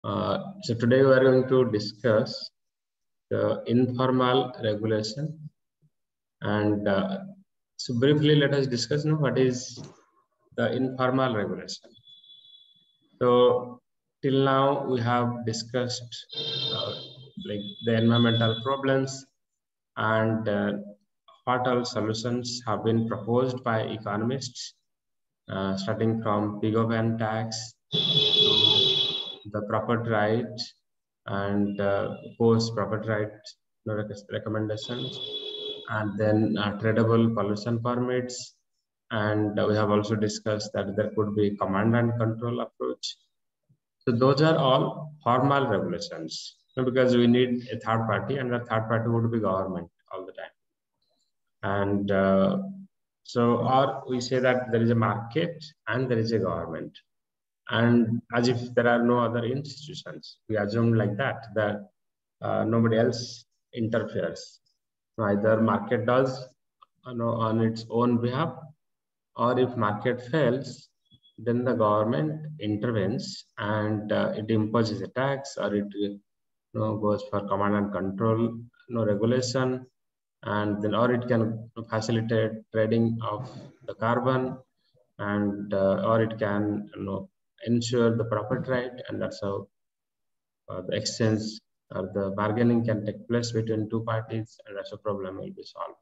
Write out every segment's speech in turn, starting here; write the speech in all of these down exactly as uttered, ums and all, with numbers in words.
Uh, so today we are going to discuss the informal regulation, and uh, so briefly let us discuss now what is the informal regulation. So till now we have discussed uh, like the environmental problems and uh, what all solutions have been proposed by economists, uh, starting from pig ban tax to the property right and uh, post property right recommendations, and then uh, tradable pollution permits. And uh, we have also discussed that there could be command and control approach. So those are all formal regulations, you know, because we need a third party, and the third party would be government all the time. And uh, so, or we say that there is a market and there is a government, and as if there are no other institutions, we assume like that that uh, nobody else interferes. Either market does, you know, on its own behalf, or if market fails, then the government intervenes and uh, it imposes a tax, or it you know, goes for command and control, you know, regulation, and then or it can facilitate trading of the carbon, and uh, or it can you know ensure the property right, and that's how uh, the exchange or the bargaining can take place between two parties, and that's a problem will be solved.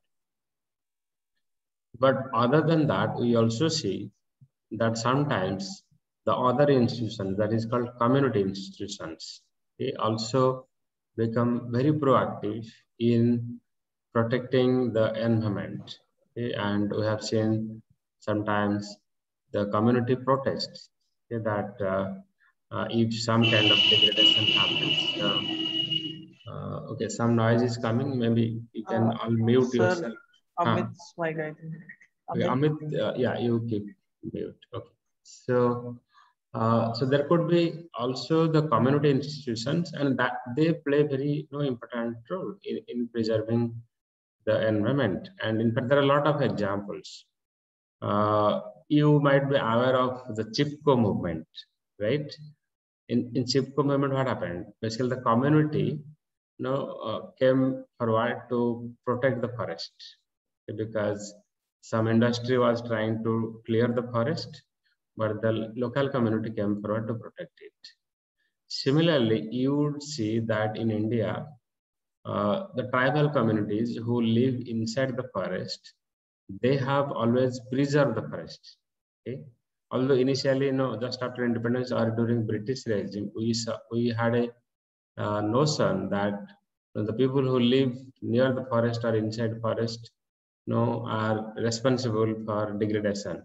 But other than that, we also see that sometimes the other institutions, that is called community institutions, they also become very proactive in protecting the environment. Okay? And we have seen sometimes the community protests, okay, that uh, uh, if some kind of degradation happens. Uh, uh, okay, some noise is coming. Maybe you can Uh, all mute sir, yourself. Huh. Amit's mic, I think. Okay, Amit? Amit, uh, yeah, you keep mute. Okay. So, uh, so there could be also the community institutions, and that they play very you know, important role in, in preserving the environment. And in fact, there are a lot of examples. Uh, you might be aware of the Chipko movement, right? In, in Chipko movement, what happened? Basically, the community you know, uh, came forward to protect the forest, because some industry was trying to clear the forest, but the local community came forward to protect it. Similarly, you would see that in India, uh, the tribal communities who live inside the forest, they have always preserved the forest. Okay? Although initially, you know, just after independence or during British regime, we saw, we had a uh, notion that the people who live near the forest or inside forest, you know, are responsible for degradation.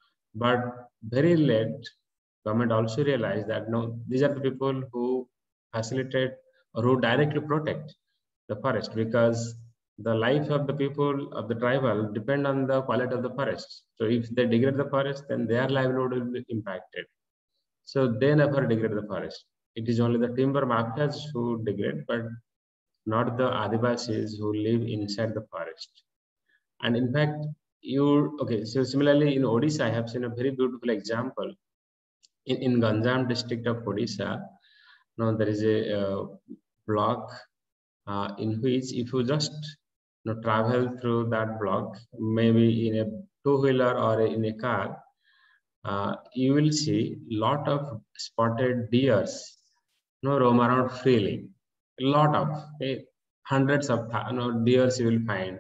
But very late, government also realized that no, these are the people who facilitate or who directly protect the forest, because the life of the people of the tribal depend on the quality of the forest. So if they degrade the forest, then their livelihood will be impacted. So they never degrade the forest. It is only the timber mafias who degrade, but not the Adivasis who live inside the forest. And in fact, you okay. So similarly, in Odisha, I have seen a very beautiful example. In, in Ganjam district of Odisha, now there is a uh, block uh, in which if you just you know, travel through that block, maybe in a two-wheeler or in a car, uh, you will see lot of spotted deers you know, roam around freely. A lot of okay, hundreds of you know, deers you will find,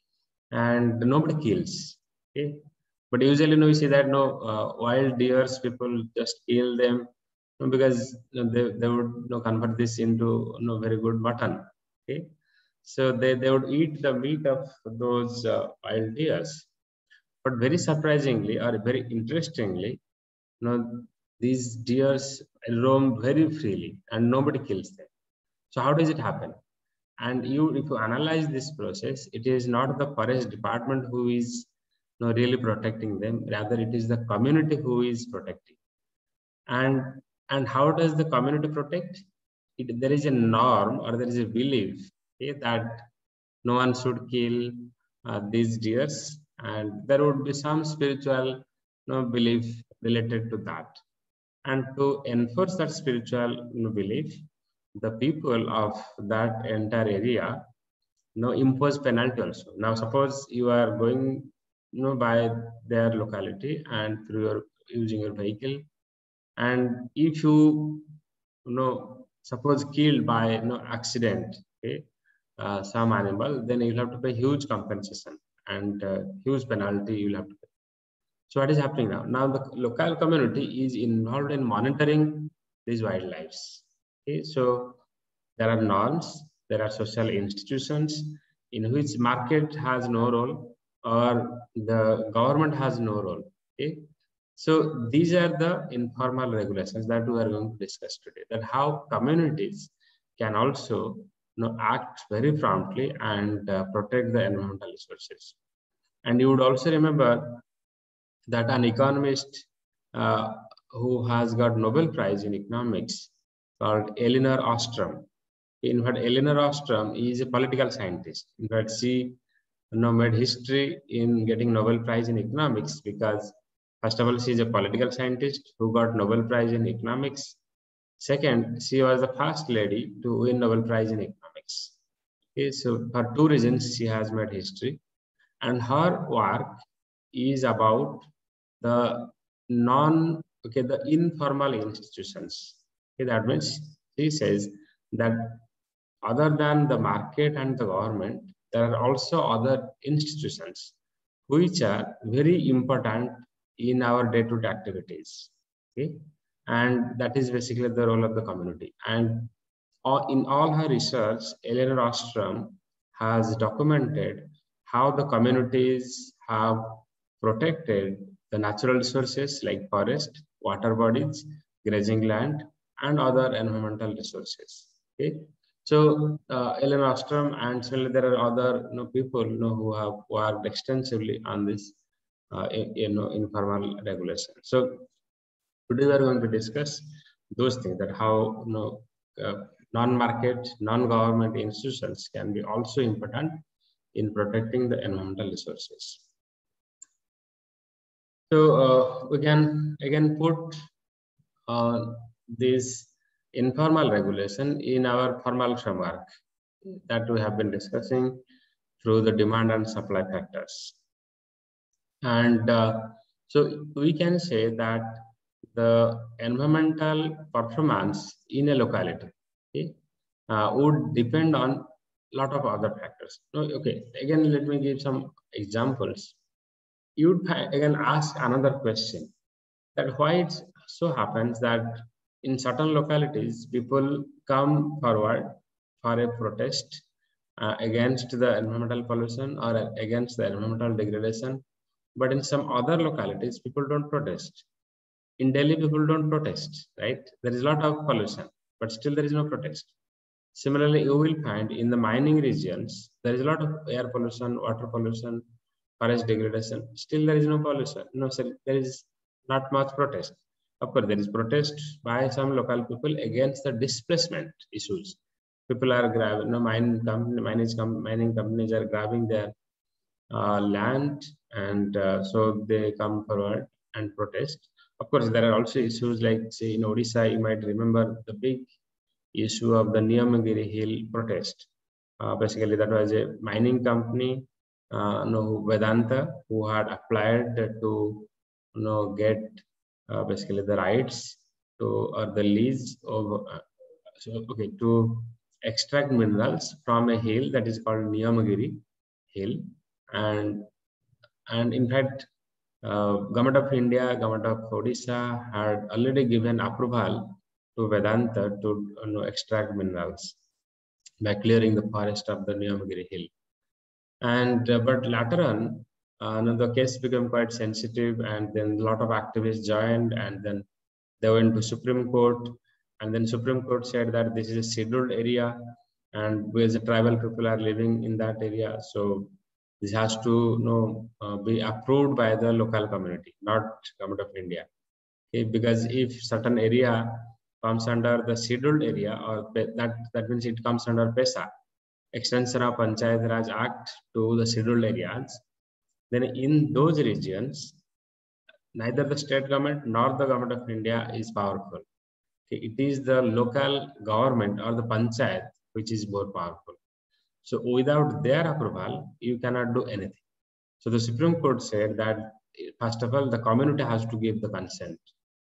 and nobody kills. Okay, but usually, you know, we see that no uh, wild deers, people just kill them, you know, because you know, they, they would you know, convert this into you know, very good mutton. Okay, so they, they would eat the meat of those uh, wild deers. But very surprisingly or very interestingly, you know, these deers roam very freely and nobody kills them. So how does it happen? And you, if you analyze this process, it is not the forest department who is you know, really protecting them. Rather, it is the community who is protecting. And and how does the community protect? It, there is a norm or there is a belief, okay, that no one should kill uh, these deers, and there would be some spiritual you know, belief related to that. And to enforce that spiritual you know, belief, the people of that entire area you know, impose penalty also. Now, suppose you are going you know, by their locality and through your using your vehicle, and if you you know suppose killed by you know accident, okay, uh, some animal, then you'll have to pay huge compensation and uh, huge penalty you'll have to pay. So what is happening now? Now the local community is involved in monitoring these wildlife. Okay, so there are norms, there are social institutions in which market has no role or the government has no role. Okay, so these are the informal regulations that we are going to discuss today. That how communities can also you know, act very promptly and uh, protect the environmental resources. And you would also remember that an economist uh, who has got Nobel Prize in economics called Elinor Ostrom. In fact, Elinor Ostrom is a political scientist. In fact, she you know, made history in getting Nobel Prize in economics because, first of all, she is a political scientist who got Nobel Prize in economics. Second, she was the first lady to win Nobel Prize in economics. Okay, so for two reasons, she has made history. And her work is about the non, okay, the informal institutions. Okay, that means she says that other than the market and the government, there are also other institutions which are very important in our day-to-day activities. Okay, and that is basically the role of the community. And in all her research, Elinor Ostrom has documented how the communities have protected the natural resources like forest, water bodies, grazing land, and other environmental resources. Okay, so uh, Ellen Ostrom and similarly there are other you know, people you know, who have worked extensively on this uh, you know, informal regulation. So today we are going to discuss those things, that how you know uh, non-market, non-government institutions can be also important in protecting the environmental resources. So uh, we can again put uh, this informal regulation in our formal framework that we have been discussing through the demand and supply factors. And uh, so we can say that the environmental performance in a locality, okay, uh, would depend on a lot of other factors. Okay, again, let me give some examples. You would again ask another question, that why it so happens that in certain localities, people come forward for a protest uh, against the environmental pollution or against the environmental degradation. But in some other localities, people don't protest. In Delhi, people don't protest, right? There is a lot of pollution, but still there is no protest. Similarly, you will find in the mining regions, there is a lot of air pollution, water pollution, forest degradation. Still there is no pollution. No, sir, there is not much protest. Of course, there is protest by some local people against the displacement issues. People are grabbing, you know, mine company, mining, mining companies are grabbing their uh, land, and uh, so they come forward and protest. Of course, there are also issues like, say, in Odisha, you might remember the big issue of the Niyamagiri Hill protest. Uh, basically, that was a mining company, uh, no, Vedanta, who had applied to you know, get uh, basically the rights to or the lease of uh, so, okay, to extract minerals from a hill that is called Niyamagiri Hill. And, and in fact, uh, Government of India, Government of Odisha had already given approval to Vedanta to you know, extract minerals by clearing the forest of the Niyamagiri Hill. And uh, but later on, uh, the case became quite sensitive, and then a lot of activists joined, and then they went to Supreme Court, and then Supreme Court said that this is a scheduled area, and we as a tribal people are living in that area, so this has to you know, uh, be approved by the local community, not Government of India. Okay, because if certain area comes under the scheduled area, or that that means it comes under PESA, Extension of Panchayat Raj Act, to the scheduled areas, then in those regions, neither the state government nor the government of India is powerful. Okay, it is the local government or the panchayat which is more powerful. So without their approval, you cannot do anything. So the Supreme Court said that first of all, the community has to give the consent,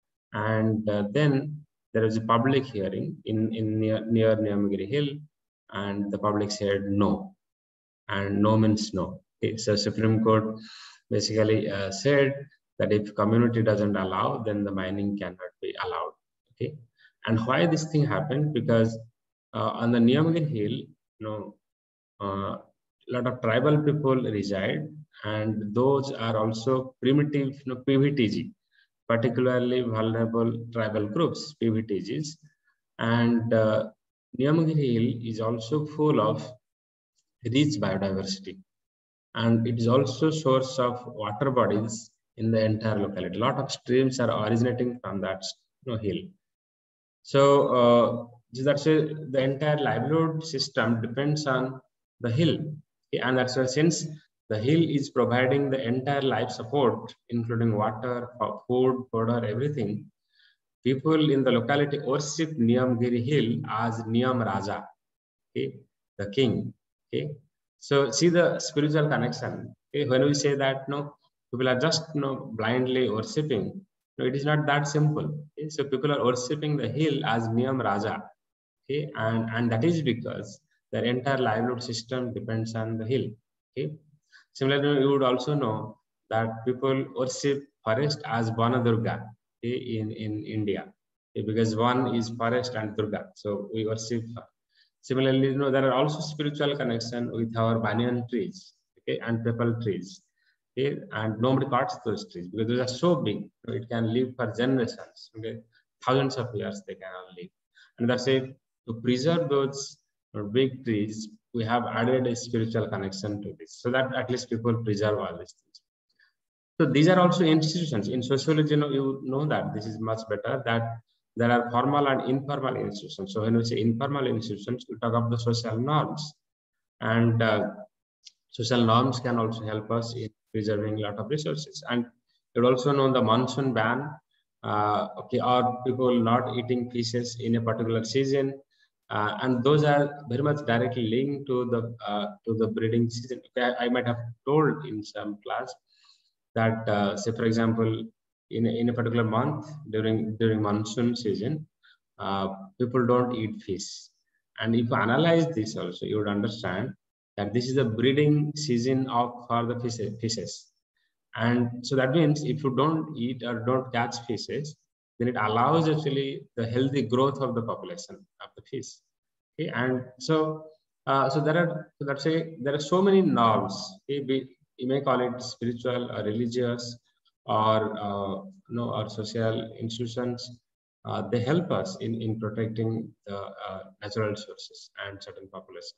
and uh, then there is a public hearing in in near, near Niyamagiri Hill, and the public said no, and no means no. Okay, so Supreme Court basically uh, said that if community doesn't allow, then the mining cannot be allowed. Okay, and why this thing happened? Because uh, on the Niyamagiri Hill, you know, a uh, lot of tribal people reside, and those are also primitive, you know, P V T G, particularly vulnerable tribal groups, P V T Gs. And uh, Niyamagiri Hill is also full of rich biodiversity, and it is also source of water bodies in the entire locality. A lot of streams are originating from that, you know, hill. So uh, that's a, the entire livelihood system depends on the hill, and that's why since the hill is providing the entire life support, including water, food, fodder, everything, people in the locality worship Niyamagiri Hill as Niyam Raja, okay, the king. Okay, so see the spiritual connection. Okay, when we say that no, people are just you know blindly worshipping. No, it is not that simple. Okay, so people are worshipping the hill as Niyam Raja. Okay, and and that is because their entire livelihood system depends on the hill. Okay, similarly, you would also know that people worship forest as Vana Durga, okay, in in India, okay, because one is forest and Durga, so we worship. Similarly, you know, there are also spiritual connection with our banyan trees, okay, and peepal trees, okay, and nobody cuts those trees because those are so big. You know, it can live for generations, okay, thousands of years they can live, and that's it. To preserve those you know, big trees, we have added a spiritual connection to this, so that at least people preserve all these things. So these are also institutions in sociology. You know, you know that this is much better that there are formal and informal institutions. So when we say informal institutions, we talk about the social norms, and uh, social norms can also help us in preserving a lot of resources. And you also know the monsoon ban, uh, okay, or people not eating fishes in a particular season, uh, and those are very much directly linked to the uh, to the breeding season. Okay, I, I might have told in some class that uh, say for example in, in a particular month during during monsoon season, uh, people don't eat fish, and if you analyze this also you would understand that this is the breeding season of for the fishes, fishes. And so that means if you don't eat or don't catch fishes, then it allows actually the healthy growth of the population of the fish. Okay, and so uh, so there are so let's say there are so many norms. Okay, we, you may call it spiritual or religious or uh, you know or social institutions. Uh, they help us in in protecting the uh, natural resources and certain population.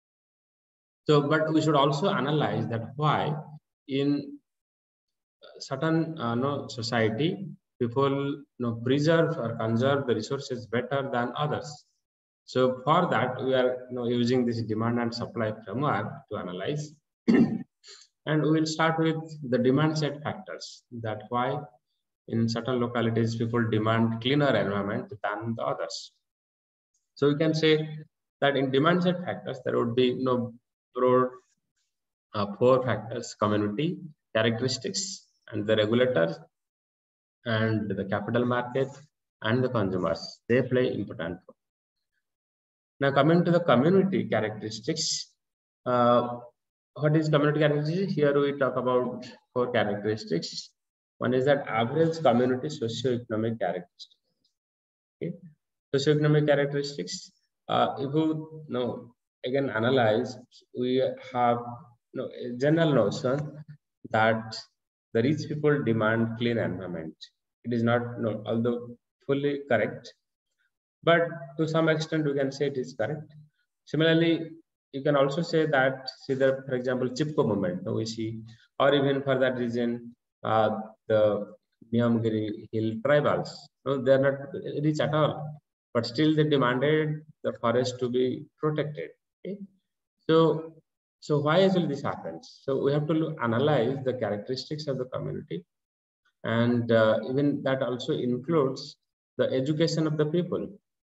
So, but we should also analyze that why in certain uh, no society people you know preserve or conserve the resources better than others. So for that, we are you know, using this demand and supply framework to analyze. And we will start with the demand set factors, that why in certain localities people demand cleaner environment than the others. So we can say that in demand set factors, there would be you know, broad uh, four factors: community, characteristics, and the regulators, and the capital market, and the consumers. They play important role. Now, coming to the community characteristics, uh, what is community characteristics? Here we talk about four characteristics. One is that average community socioeconomic characteristics. Okay, socioeconomic characteristics. Uh, if you, you know, again analyze, we have you know, a general notion that the rich people demand clean environment. It is not, you know, although fully correct, but to some extent we can say it is correct. Similarly, you can also say that, see the, for example, Chipko movement, we see, or even for that reason, uh, the Niyamagiri Hill tribals, no, they are not rich at all, but still they demanded the forest to be protected. Okay? So, so why actually this happens? So we have to look, analyze the characteristics of the community, And uh, even that also includes the education of the people.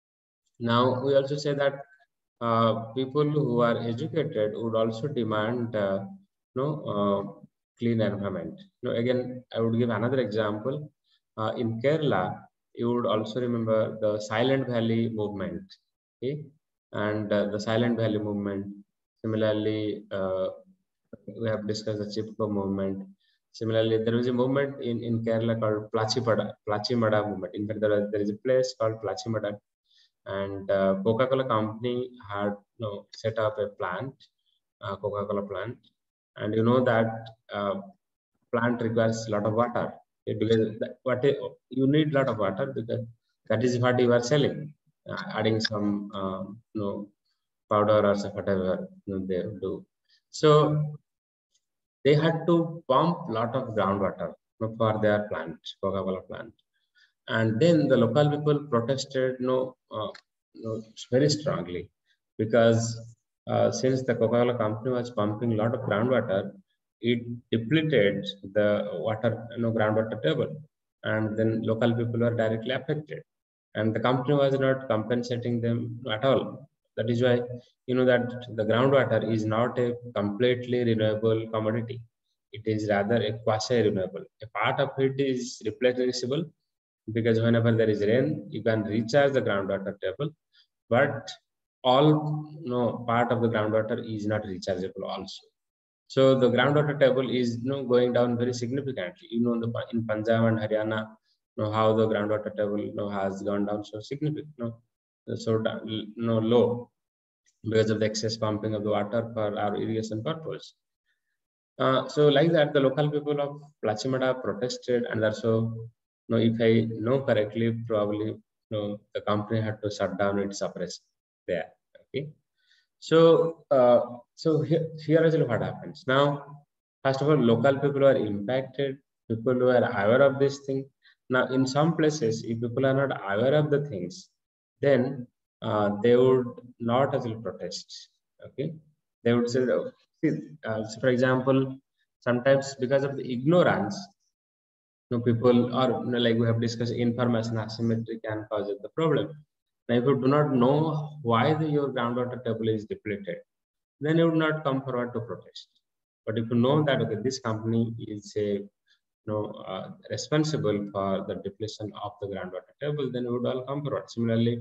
Now, we also say that uh, people who are educated would also demand uh, you know, uh, clean environment. You know, again, I would give another example. Uh, in Kerala, you would also remember the Silent Valley movement. Okay? And uh, the Silent Valley movement. Similarly, uh, we have discussed the Chipko movement. Similarly, there was a movement in, in Kerala called Plachipada, Plachimada movement. In fact, there, there is a place called Plachimada, and uh, Coca-Cola company had you know, set up a plant, uh, Coca-Cola plant, and you know that uh, plant requires a lot of water, okay, because that, what you need a lot of water because that is what you are selling, uh, adding some um, you know powder or whatever you know, they do. So they had to pump a lot of groundwater for their plant, Coca-Cola plant. And then the local people protested you know, uh, you know, very strongly because uh, since the Coca-Cola company was pumping a lot of groundwater, it depleted the water, you know, groundwater table. And then local people were directly affected. And the company was not compensating them at all. That is why you know that the groundwater is not a completely renewable commodity. It is rather a quasi-renewable. A part of it is replaceable because whenever there is rain, you can recharge the groundwater table, but all you know, part of the groundwater is not rechargeable also. So the groundwater table is you know, going down very significantly. You know, the, in Punjab and Haryana, you know, how the groundwater table you know, has gone down so significant, you know, so you know, low because of the excess pumping of the water for our irrigation purpose. Uh, so like that, the local people of Plachimada protested, and also, you know, if I know correctly, probably you know, the company had to shut down its operation there. Okay. So, uh, so here, here is what happens. Now, first of all, local people are impacted. People who are aware of this thing. Now, in some places, if people are not aware of the things, then uh, they would not actually protest. Okay, they would say, oh, see, uh, so for example, sometimes because of the ignorance, you know, people are you know, like we have discussed, information asymmetry can cause the problem. Now, if you do not know why the, your groundwater table is depleted, then you would not come forward to protest. But if you know that okay, this company is a you know uh, responsible for the depletion of the groundwater table, then you would all come forward. Similarly,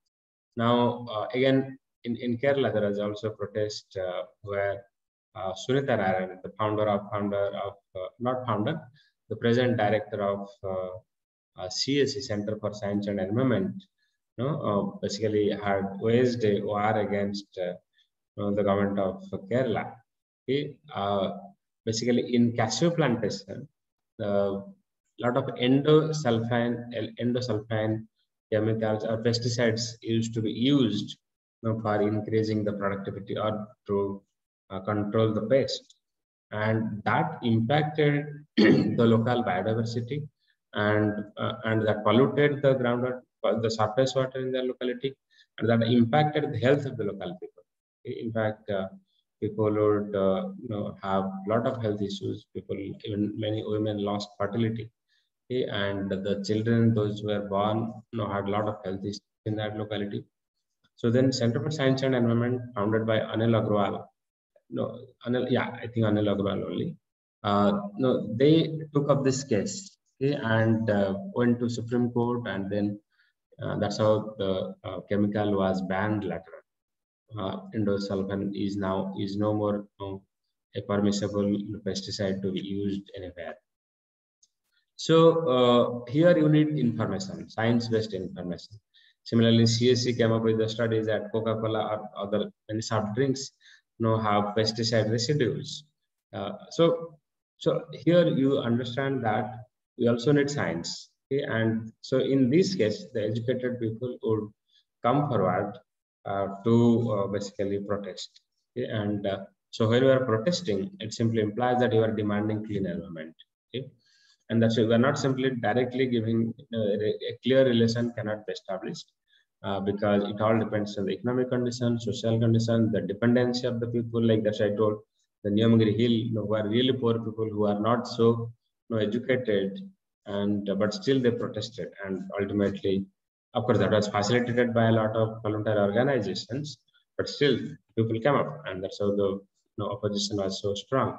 now uh, again in, in Kerala there is also a protest uh, where uh, Sunitha Narayan, the founder of founder of uh, not founder, the present director of uh, uh, C S E, Center for Science and Environment, you know, uh, basically had waged a war against uh, you know, the government of Kerala. Okay? Uh, basically, in cashew plantation, a uh, lot of endosulfine, endosulfine chemicals or pesticides used to be used you know, for increasing the productivity or to uh, control the pest. And that impacted the local biodiversity and uh, and that polluted the groundwater, the surface water in the locality, and that impacted the health of the local people. In fact, uh, people would uh, you know have a lot of health issues. People, even many women, lost fertility, okay? And the children, those who were born, you know, had a lot of health issues in that locality. So then, Center for Science and Environment, founded by Anil Agrawal, no, Anil, yeah, I think Anil Agrawal only. Uh, no, they took up this case, okay, and uh, went to Supreme Court, and then uh, that's how the uh, chemical was banned later. Uh, endosulfan is now is no more you know, a permissible pesticide to be used anywhere. So uh, here you need information, science-based information. Similarly, C S E came up with the studies that Coca-Cola or other many soft drinks you know have pesticide residues. Uh, so so here you understand that we also need science. Okay? And so in this case, the educated people would come forward uh, to uh, basically protest. Okay? And uh, so when you are protesting, it simply implies that you are demanding clean environment. Okay? And that's why we are not simply directly giving uh, a clear relation cannot be established uh, because it all depends on the economic condition, social condition, the dependency of the people. Like that I told, the Niyamagiri Hill, you know, who are really poor people who are not so you know, educated, and uh, but still they protested, and ultimately, of course, that was facilitated by a lot of voluntary organizations, but still people came up, and that's how the you know, opposition was so strong.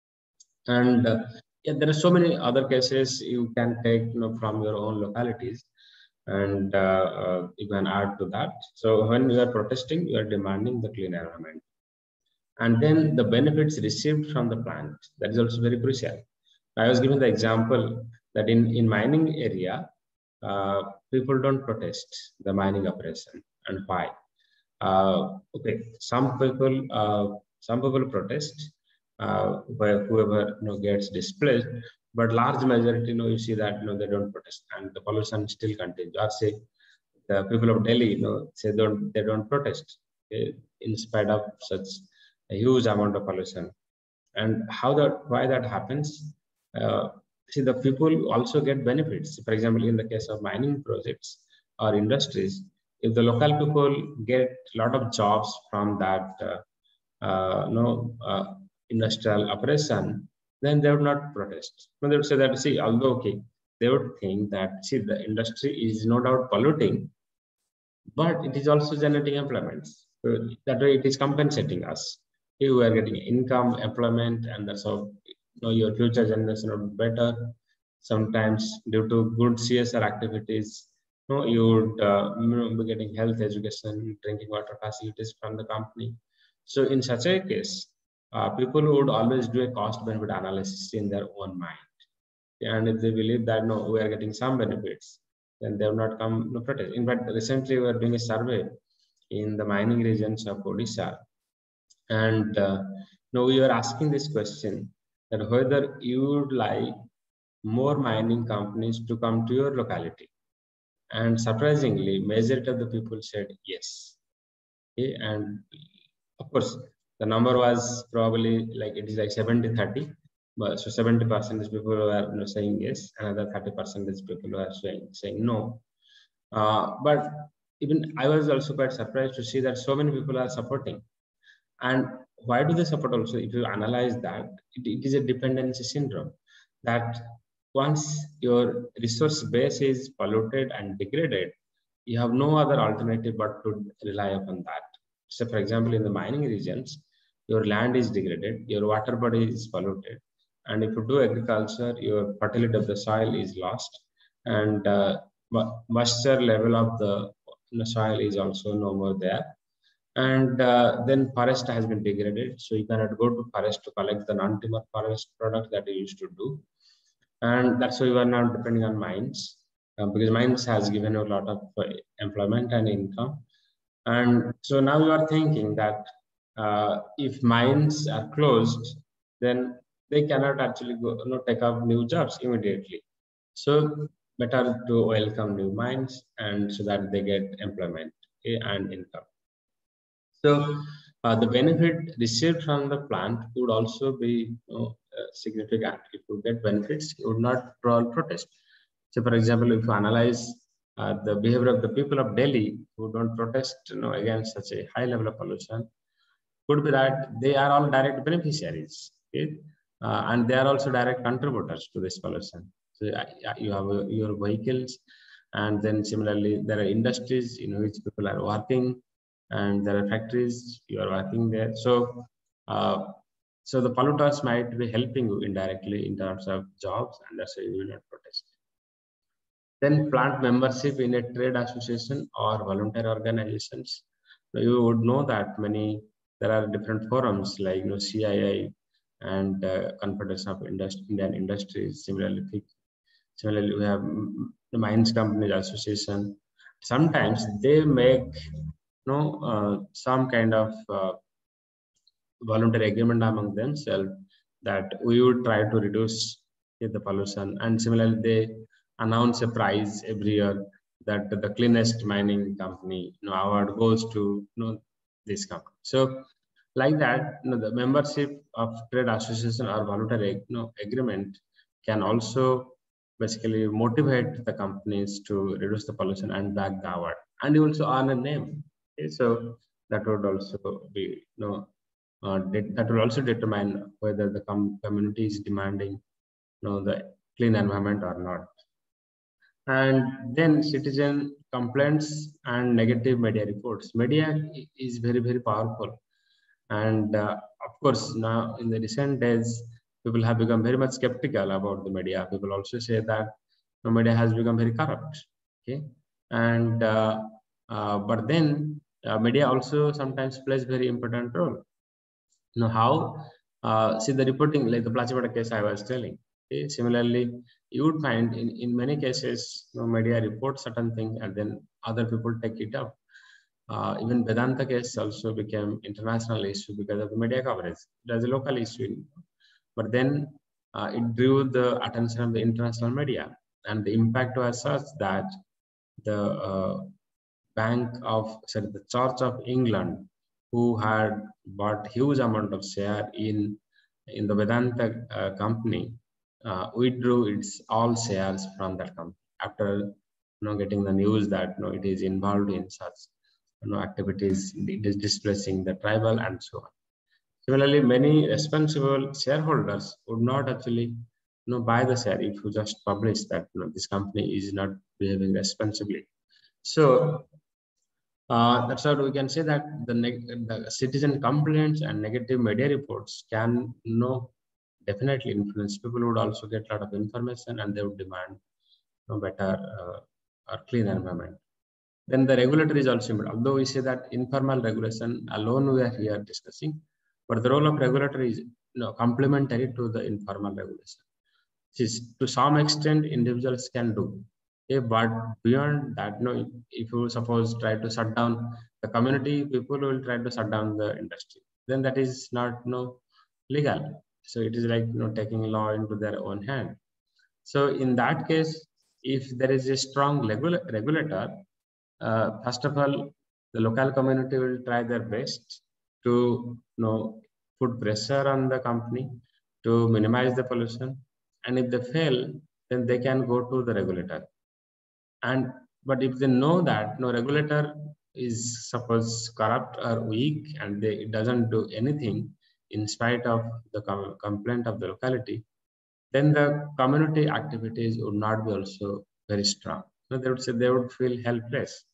And uh, yeah, there are so many other cases you can take you know from your own localities, and uh, uh, you can add to that. So when you are protesting, you are demanding the clean environment, and then the benefits received from the plant, that is also very crucial. I was given the example that in in mining area, uh, people don't protest the mining operation. And why? uh, okay, some people uh, some people protest, uh, where whoever you know gets displaced, but large majority, you know you see that you know they don't protest, and the pollution still continues. Or say the people of Delhi, you know say don't they don't protest, okay, in spite of such a huge amount of pollution. And how that why that happens? uh, See, the people also get benefits. For example, in the case of mining projects or industries, if the local people get a lot of jobs from that uh, uh, no uh, industrial operation, then they would not protest. No, they would say that, see, although okay, they would think that, see, the industry is no doubt polluting, but it is also generating employments. So that way, it is compensating us. You are getting income, employment, and that's how you know your future generation will be better. Sometimes, due to good C S R activities, you know, you would uh, you know, be getting health, education, drinking water facilities from the company. So, in such a case, uh, people would always do a cost benefit analysis in their own mind. And if they believe that no, we are getting some benefits, then they will not come to protest. In fact, recently we are doing a survey in the mining regions of Odisha, and uh, now we are asking this question that whether you would like more mining companies to come to your locality. And surprisingly, majority of the people said yes. Okay? And of course, the number was probably like it is like seventy thirty. But so seventy percent is people who are you know, saying yes, another thirty percent is people who are saying saying no. Uh, but even I was also quite surprised to see that so many people are supporting. And why do they support also? If you analyze that, it, it is a dependency syndrome. That once your resource base is polluted and degraded, you have no other alternative but to rely upon that. So, for example, in the mining regions, your land is degraded, your water body is polluted, and if you do agriculture, your fertility of the soil is lost, and uh, moisture level of the, the soil is also no more there. And uh, then forest has been degraded, so you cannot go to forest to collect the non-timber forest product that you used to do. And that's why you are now depending on mines, uh, because mines has given you a lot of uh, employment and income. And so now you are thinking that uh, if mines are closed, then they cannot actually go, you know, take up new jobs immediately. So better to welcome new mines, and so that they get employment, okay, and income. So uh, the benefit received from the plant would also be you know, uh, significant. If you get benefits, you would not protest. So, for example, if you analyze uh, the behavior of the people of Delhi who don't protest you know, against such a high level of pollution, could be that they are all direct beneficiaries, okay? uh, and they are also direct contributors to this pollution. So uh, you have uh, your vehicles, and then similarly there are industries in which people are working, and there are factories you are working there. So, uh, so the polluters might be helping you indirectly in terms of jobs, and that's why you will not protest. Then plant membership in a trade association or voluntary organizations. You would know that many there are different forums like you know C I I and uh, Confederation of Industri- Indian Industries. Similarly, similarly we have the Mines Companies Association. Sometimes they make you know uh, some kind of uh, voluntary agreement among themselves that we would try to reduce the pollution, and similarly they announce a prize every year that the cleanest mining company you know, award goes to you know, this company. So like that, you know, the membership of trade association or voluntary you know, agreement can also basically motivate the companies to reduce the pollution and back the award, and you also earn a name. Okay? So that would also be you know uh, that will also determine whether the com community is demanding you know, the clean environment or not. And then citizen complaints and negative media reports. Media is very, very powerful. And uh, of course, now in the recent days, people have become very much skeptical about the media. People also say that the media has become very corrupt. Okay, and uh, uh, but then uh, media also sometimes plays very important role. You know how? Uh, see the reporting, like the Plachivada case I was telling. Okay? Similarly, you would find in, in many cases, you know, media reports certain things and then other people take it up. Uh, even Vedanta case also became international issue because of the media coverage. It was a local issue, but then uh, it drew the attention of the international media, and the impact was such that the uh, Bank of, sorry, the Church of England, who had bought huge amount of share in in the Vedanta uh, company, uh, withdrew its all shares from that company after you know getting the news that you know it is involved in such you know activities, it is displacing the tribal and so on. Similarly, many responsible shareholders would not actually you know buy the share if you just publish that you know this company is not behaving responsibly. So uh, that's how we can say that the, the citizen complaints and negative media reports can you know definitely influence. People would also get a lot of information and they would demand you know, better uh, or clean environment. Then the regulator is also important. Although we say that informal regulation alone we are here discussing, but the role of regulator is you know complementary to the informal regulation. Is to some extent individuals can do. Okay, but beyond that, no, if you suppose try to shut down the community, people will try to shut down the industry. Then that is not no legal. So it is like you know taking law into their own hand. So in that case, if there is a strong regula regulator, uh, first of all, the local community will try their best to you know put pressure on the company to minimize the pollution, and if they fail, then they can go to the regulator. And but if they know that no regulator is suppose corrupt or weak and they, it doesn't do anything in spite of the com complaint of the locality, then the community activities would not be also very strong. So they would say they would feel helpless.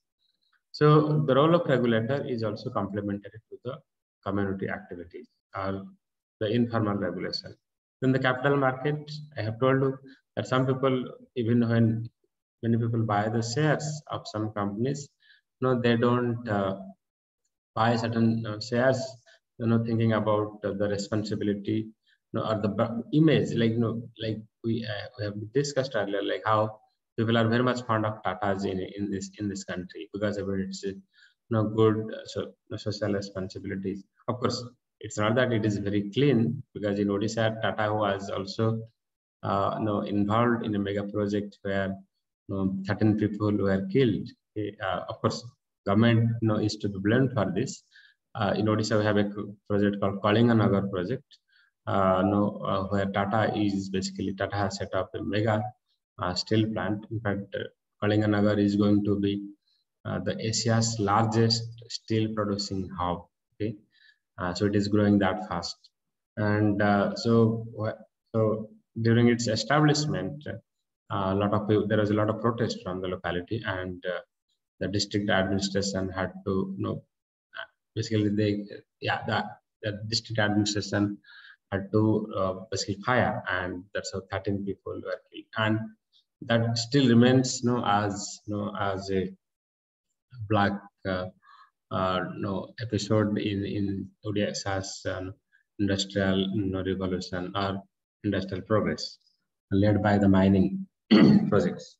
So the role of regulator is also complementary to the community activities or the informal regulation. In the capital market, I have told you that some people, even when many people buy the shares of some companies, no, they don't uh, buy certain uh, shares, you know, thinking about uh, the responsibility, you know, or the image, like you know, like we, uh, we have discussed earlier, like how people are very much fond of Tatas in in this in this country because of its you know good uh, so, social responsibilities. Of course, it's not that it is very clean because in Odisha, Tata was also uh, you know, involved in a mega project where you know, certain people were killed. Okay, uh, of course, government you know, is to be blamed for this. Uh, in Odisha, we have a project called Kalinganagar project, uh, no, uh, where Tata is basically, Tata has set up a mega uh, steel plant. In fact, uh, Kalinganagar is going to be uh, the Asia's largest steel producing hub. Okay, uh, so it is growing that fast, and uh, so so during its establishment, uh, a lot of people, there was a lot of protest from the locality, and uh, the district administration had to, you know, basically they, yeah, the, the district administration had to uh, basically fire, and that's how thirteen people were killed, and that still remains, you know, as you know, as a black, uh, uh, no episode in in Odisha's um, industrial you know, revolution or industrial progress, led by the mining projects.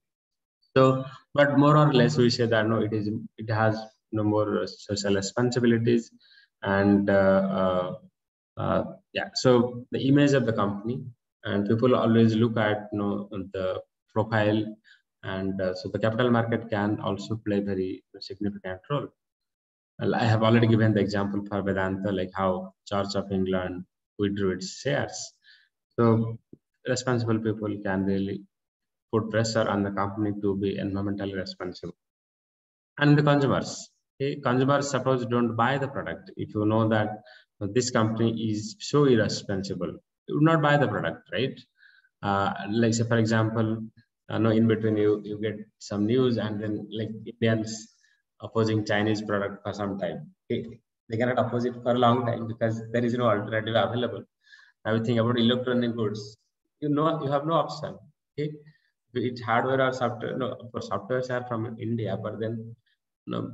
So, but more or less, we say that no, it is it has no more social responsibilities, and uh, uh, uh, yeah. So the image of the company, and people always look at you know the profile, and uh, so the capital market can also play very significant role. Well, I have already given the example for Vedanta, like how Church of England withdrew its shares. So responsible people can really put pressure on the company to be environmentally responsible. And the consumers, okay, consumers suppose don't buy the product. If you know that this company is so irresponsible, you would not buy the product, right? Uh, like say, for example, uh, no, in between you you get some news, and then like Indians opposing Chinese product for some time. Okay? They cannot oppose it for a long time because there is no alternative available. Now we think about electronic goods. You know, you have no option. Okay, it's hardware or software. No, of course, softwares are from India, but then no,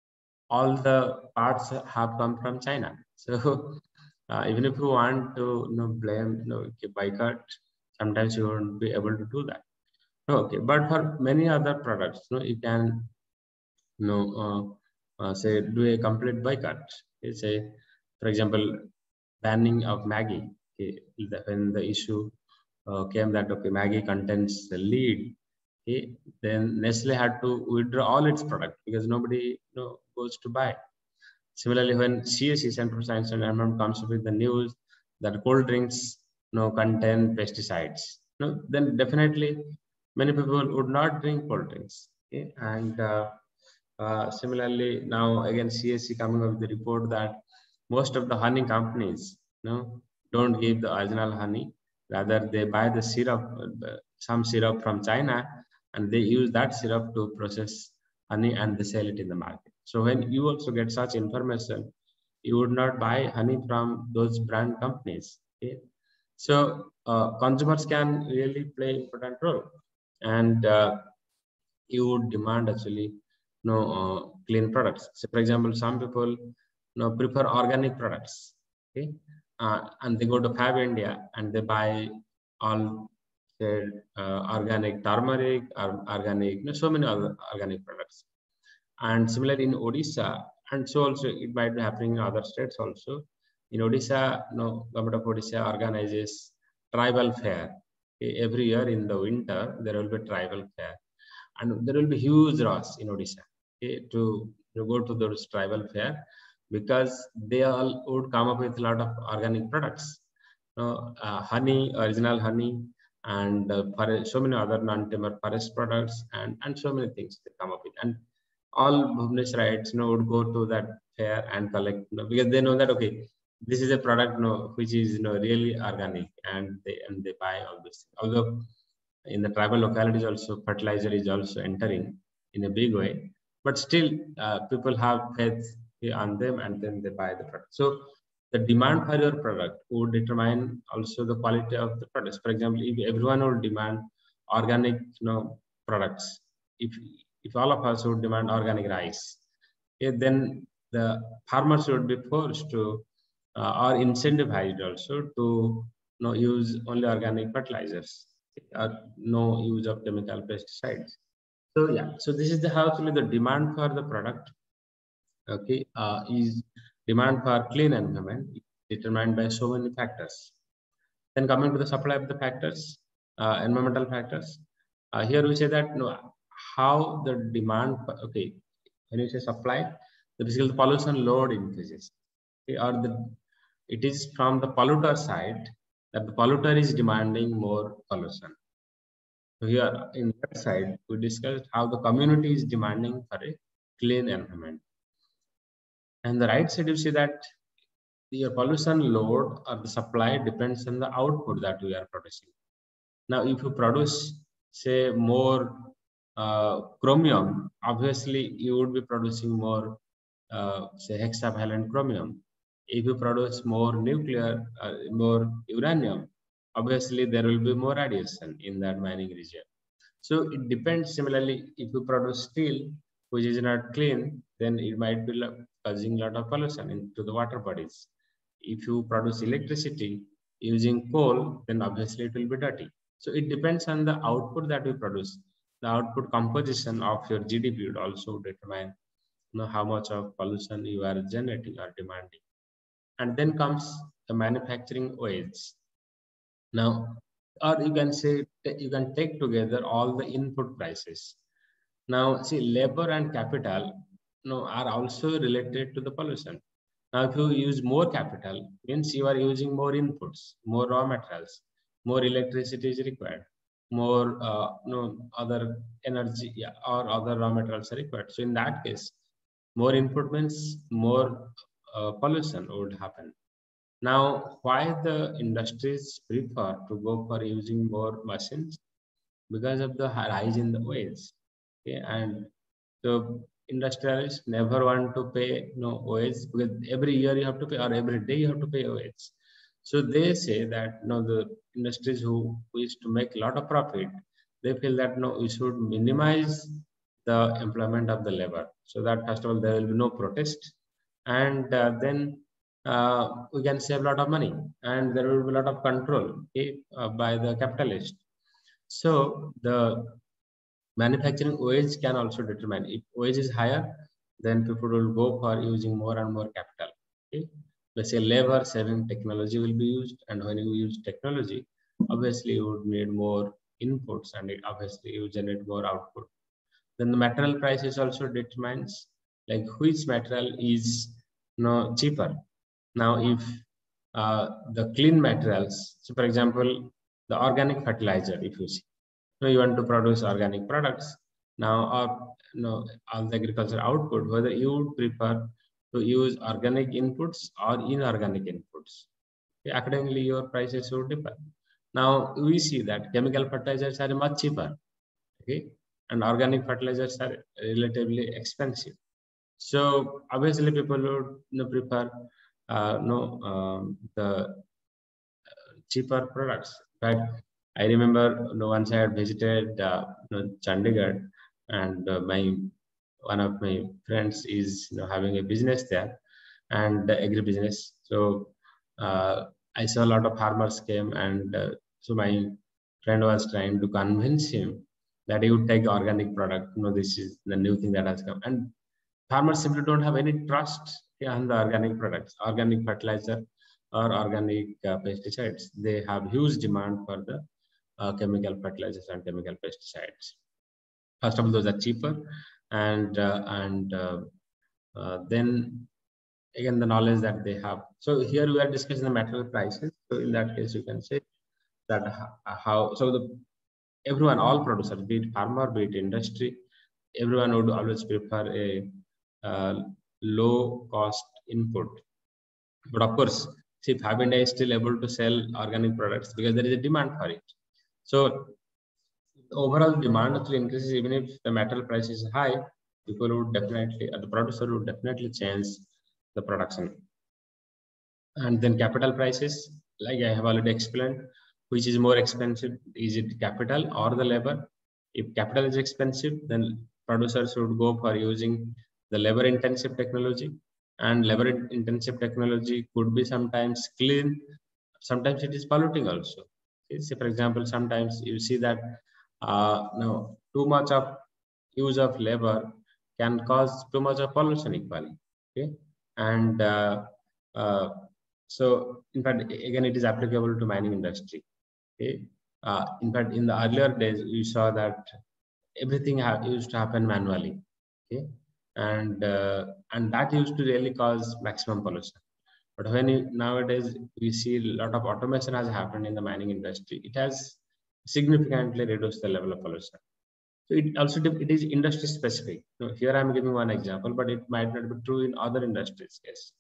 all the parts have come from China. So uh, even if you want to you know, blame, you know, boycott, sometimes you won't be able to do that. Okay, but for many other products, you know, you can you know, uh, uh, say do a complete boycott. Okay, say, for example, banning of Maggie. Okay, when the issue uh, came that okay, Maggie contains the lead, okay, then Nestle had to withdraw all its product because nobody you know, goes to buy. Similarly, when C S E, Center for Science and Environment, comes up with the news that cold drinks you know, contain pesticides, you know, then definitely many people would not drink cold drinks. Okay? And uh, uh, similarly, now again C S E coming up with the report that most of the honey companies you know, don't give the original honey. Rather, they buy the syrup, uh, some syrup from China, and they use that syrup to process honey and they sell it in the market. So when you also get such information, you would not buy honey from those brand companies. Okay? So uh, consumers can really play important role, and uh, you would demand actually you know uh, clean products. So for example, some people you know prefer organic products. Okay, uh, and they go to Fab India and they buy all say uh, organic turmeric or organic you know, so many other organic products. And similarly in Odisha, and so also it might be happening in other states also. In Odisha, you know, government of Odisha organizes tribal fair. Okay, every year in the winter there will be tribal fair, and there will be huge rush in Odisha, okay, to, to go to those tribal fair because they all would come up with a lot of organic products, you know, uh, honey, original honey, and uh, so many other non-timber forest products, and and so many things they come up with, and all Bhubaneswarites, you know, would go to that fair and collect, you know, because they know that okay, this is a product, you know, which is you know really organic, and they and they buy all this. Although in the tribal localities also fertilizer is also entering in a big way, but still uh, people have faith on them and then they buy the product. So the demand for your product would determine also the quality of the products. For example, if everyone would demand organic you know products, if if all of us would demand organic rice, okay, then the farmers would be forced to uh, or incentivized also to you know, use only organic fertilizers or no use of chemical pesticides. So yeah, so this is the how actually the demand for the product, okay, uh, is demand for clean environment determined by so many factors. Then coming to the supply of the factors, uh, environmental factors. Uh, here we say that no, how the demand, okay, when you say supply, the basically the pollution load increases, okay, or the it is from the polluter side that the polluter is demanding more pollution. So here in that side, we discussed how the community is demanding for a clean environment. And the right side, you see that your pollution load or the supply depends on the output that we are producing. Now, if you produce, say, more uh, chromium, obviously you would be producing more, uh, say, hexavalent chromium. If you produce more nuclear, uh, more uranium, obviously there will be more radiation in that mining region. So it depends. Similarly, if you produce steel, which is not clean, then it might be causing a lot of pollution into the water bodies. If you produce electricity using coal, then obviously it will be dirty. So it depends on the output that we produce. The output composition of your G D P would also determine you know, how much of pollution you are generating or demanding. And then comes the manufacturing wage. Now, or you can say you can take together all the input prices. Now, see, labor and capital you know, are also related to the pollution. Now, if you use more capital, means you are using more inputs, more raw materials, more electricity is required, more uh, you know, other energy yeah, or other raw materials are required. So in that case, more input means more uh, pollution would happen. Now, why the industries prefer to go for using more machines? because of the rise in the wage. Okay, and so industrialists never want to pay you know wage, because every year you have to pay, or every day you have to pay wage. So they say that you know the industries who wish to make a lot of profit, they feel that no, we should minimize the employment of the labor, so that first of all there will be no protest, and uh, then uh, we can save a lot of money, and there will be a lot of control, okay, uh, by the capitalist. So the manufacturing wage can also determine, if wage is higher, then people will go for using more and more capital. Okay, let's say labor saving technology will be used, and when you use technology, obviously you would need more inputs, and it obviously you generate more output. Then the material prices also determines like which material is you know cheaper. Now if uh, the clean materials, so for example the organic fertilizer, if you see, you, know, you want to produce organic products now, or you know all the agriculture output, whether you would prefer to use organic inputs or inorganic inputs, accordingly your prices would differ. Now we see that chemical fertilizers are much cheaper, okay, and organic fertilizers are relatively expensive. So obviously people would you know, prefer uh, no um, the cheaper products. But I remember you know, once I had visited uh, you know, Chandigarh, and uh, my one of my friends is you know, having a business there, and uh, agri business. So uh, I saw a lot of farmers came, and uh, so my friend was trying to convince him that he would take organic product. You know, this is the new thing that has come, and farmers simply don't have any trust on the organic products, organic fertilizer or organic uh, pesticides. They have huge demand for the uh, chemical fertilizers and chemical pesticides. First of all, those are cheaper, and uh, and uh, uh, then again the knowledge that they have. So here we are discussing the material prices. So in that case, you can say that how so the everyone, all producers, be it farmer, be it industry, everyone would always prefer a uh, low cost input. But of course, see, Fab India is still able to sell organic products because there is a demand for it. So the overall demand actually increases even if the metal price is high. People would definitely, uh, the producer would definitely change the production. And then capital prices, like I have already explained, which is more expensive? Is it capital or the labor? If capital is expensive, then producers would go for using the labor intensive technology, and labor intensive technology could be sometimes clean, sometimes it is polluting also. See, for example, sometimes you see that uh, no, too much of use of labor can cause too much of pollution equally. Okay, and uh, uh, so in fact, again, it is applicable to mining industry. Okay, uh, in fact, in the earlier days, you saw that everything used to happen manually. Okay, and uh, and that used to really cause maximum pollution. But when you, nowadays we see a lot of automation has happened in the mining industry, it has significantly reduced the level of pollution. So it also it is industry specific. So here I am giving one example, but it might not be true in other industries. Yes.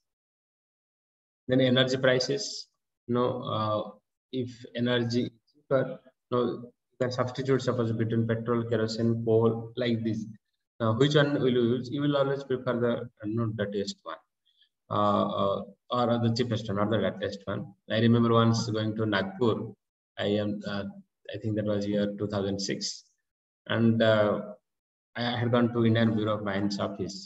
Then energy prices. You know, uh, if energy is cheaper, you know, you can substitute suppose between petrol, kerosene, coal, like this. Now, which one will you use? You will always prefer the you know, the dirtiest one. Uh, uh, or the cheapest one, or the latest one. I remember once going to Nagpur. I am, uh, I think that was year two thousand six, and uh, I had gone to Indian Bureau of Mines office,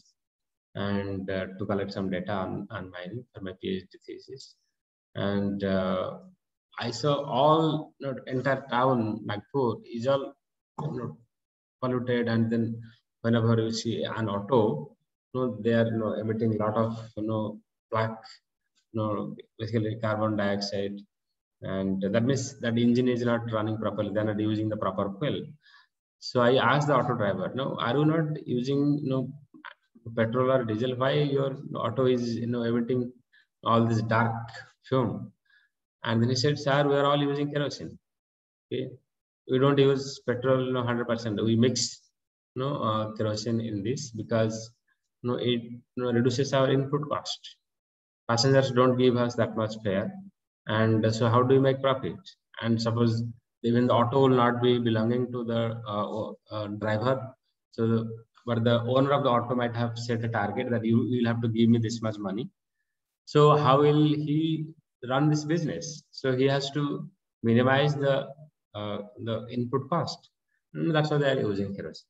and uh, to collect some data on, on mining for my PhD thesis. And uh, I saw all you know, entire town Nagpur is all you know, polluted, and then whenever you see an auto, you know, they are you know emitting a lot of you know black, you know, basically carbon dioxide, and that means that engine is not running properly. They're not using the proper fuel. So I asked the auto driver, "No, are you not using you know petrol or diesel? Why your auto is you know emitting all this dark fume?" And then he said, "Sir, we are all using kerosene. Okay, we don't use petrol, you know, one hundred percent. We mix, you know, uh, kerosene in this because, you know, it you know, reduces our input cost. Passengers don't give us that much fare, and so how do we make profit? And suppose even the auto will not be belonging to the uh, uh, driver. So, the, but the owner of the auto might have set a target that you will have to give me this much money. So how will he run this business? So he has to minimize the uh, the input cost. And that's why they are using kerosene.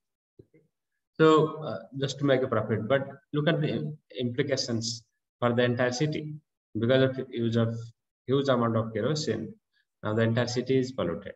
So uh, just to make a profit, but look at the implications for the entire city because of use of huge amount of kerosene. Now the entire city is polluted.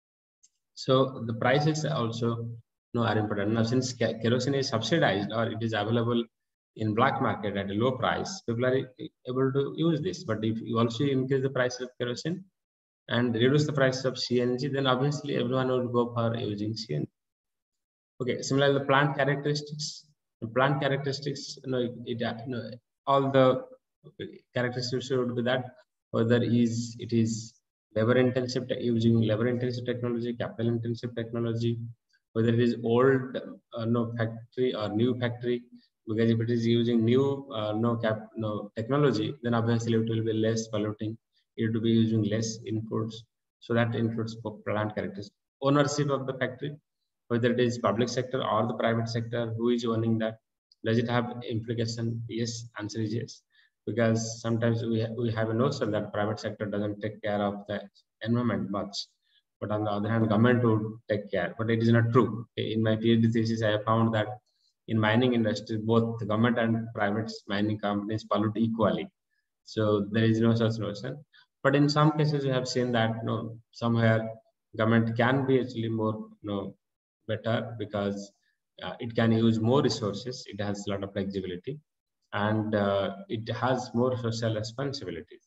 So the prices also you know, are important. Now since kerosene is subsidized or it is available in black market at a low price, people are able to use this. But if you also increase the price of kerosene and reduce the price of C N G, then obviously everyone will go for using C N G. Okay, similarly, the plant characteristics. The plant characteristics, you know, it, it you know, all the characteristics should be that whether is it is labor intensive, using labor intensive technology, capital intensive technology, whether it is old uh, no factory or new factory. Because if it is using new uh, no cap no technology, then obviously it will be less polluting. It will be using less inputs, so that includes plant characteristics. Ownership of the factory, whether it is public sector or the private sector, who is owning that? Does it have implication? Yes, answer is yes. Because sometimes we, ha we have a notion that private sector doesn't take care of the environment much. But on the other hand, government would take care. But it is not true. In my PhD thesis, I have found that in mining industry, both the government and private mining companies pollute equally. So there is no such notion. But in some cases, we have seen that you know, somewhere government can be actually more you know, better because uh, it can use more resources. It has a lot of flexibility and uh, it has more social responsibilities.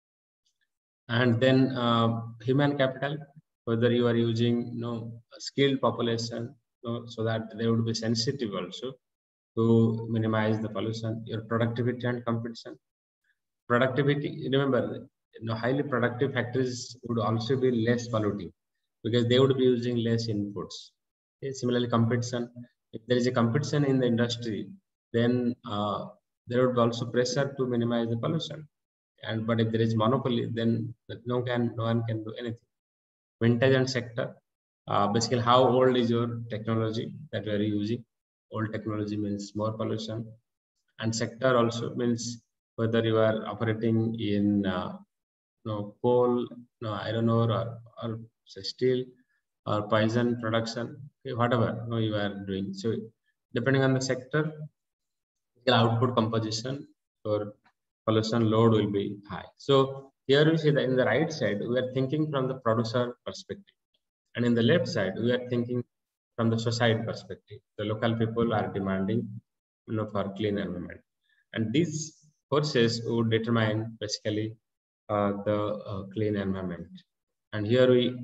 And then uh, human capital, whether you are using you know, a skilled population you know, so that they would be sensitive also to minimize the pollution, your productivity and competition. Productivity, remember, you know, highly productive factories would also be less polluting because they would be using less inputs. Okay, similarly, competition, if there is a competition in the industry, then uh, there would be also pressure to minimize the pollution. And but if there is monopoly, then no can no one can do anything. Vintage and sector, uh, basically how old is your technology that you are using? Old technology means more pollution, and sector also means whether you are operating in uh, you know, coal, no iron ore, or, or steel, or poison production, okay, whatever you, know, you are doing. So depending on the sector, the output composition or pollution load will be high. So here we see that in the right side, we are thinking from the producer perspective. And in the left side, we are thinking from the society perspective. The local people are demanding you know, for clean environment. And these forces would determine basically uh, the uh, clean environment. And here we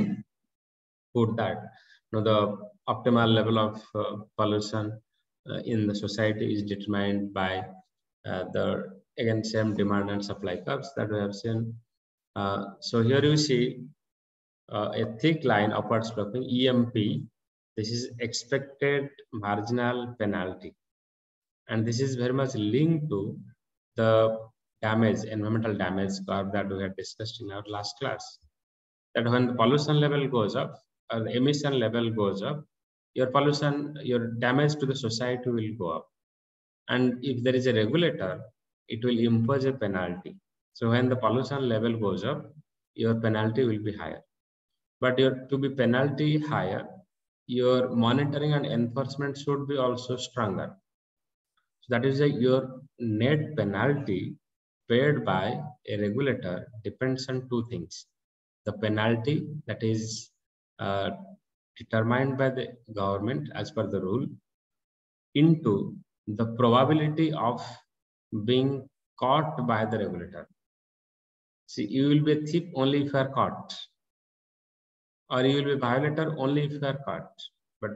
put that you know, the optimal level of uh, pollution uh, in the society is determined by uh, the again same demand and supply curves that we have seen. Uh, so here you see uh, a thick line upward sloping E M P. This is expected marginal penalty, and this is very much linked to the damage, environmental damage curve that we had discussed in our last class. That when the pollution level goes up or the emission level goes up, your pollution, your damage to the society will go up. And if there is a regulator, it will impose a penalty. So when the pollution level goes up, your penalty will be higher. But your to be penalty higher, your monitoring and enforcement should be also stronger. So that is a, your net penalty paid by a regulator depends on two things. The penalty that is uh, determined by the government as per the rule into the probability of being caught by the regulator. See, you will be a thief only if you are caught, or you will be a violator only if you are caught. But